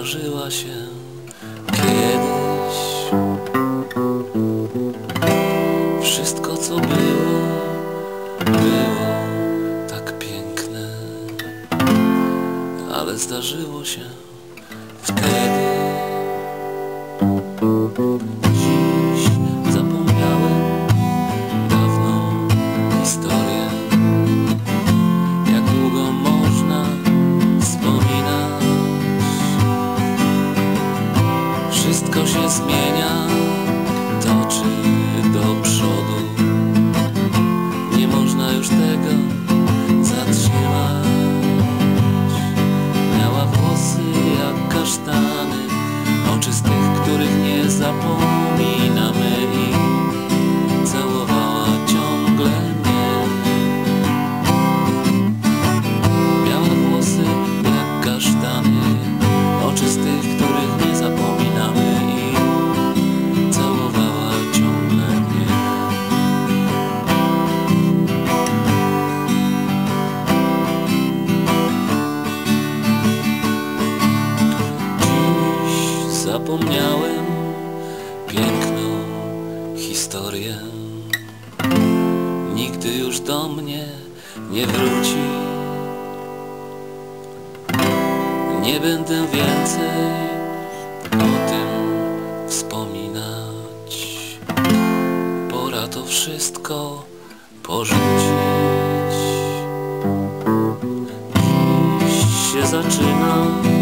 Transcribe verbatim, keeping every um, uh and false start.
zdarzyła się kiedyś. Wszystko co było, było tak piękne, ale zdarzyło się wtedy. Dziś zapomniałem dawną historię. Jak długo można wspominać? Wszystko się zmienia, toczy do przodu. Nie można już tego zatrzymać. Miała włosy jak kasztany, oczy z tych, których nie zapominamy, i całowała ciągle mnie. Miała włosy jak kasztany, oczy z tych, których nie zapominamy, i całowała ciągle mnie. Dziś zapomniałem piękną historię. Nigdy już do mnie nie wróci. Nie będę więcej o tym wspominać. Pora to wszystko porzucić. Dziś się zaczyna